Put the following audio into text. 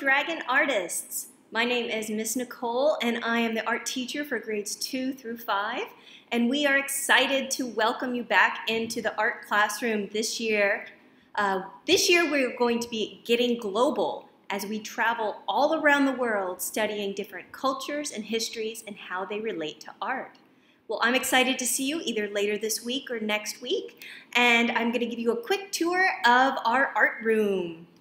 Dragon Artists. My name is Miss Nicole and I am the art teacher for grades 2 through 5, and we are excited to welcome you back into the art classroom this year. This year we're going to be getting global as we travel all around the world studying different cultures and histories and how they relate to art. Well, I'm excited to see you either later this week or next week, and I'm going to give you a quick tour of our art room.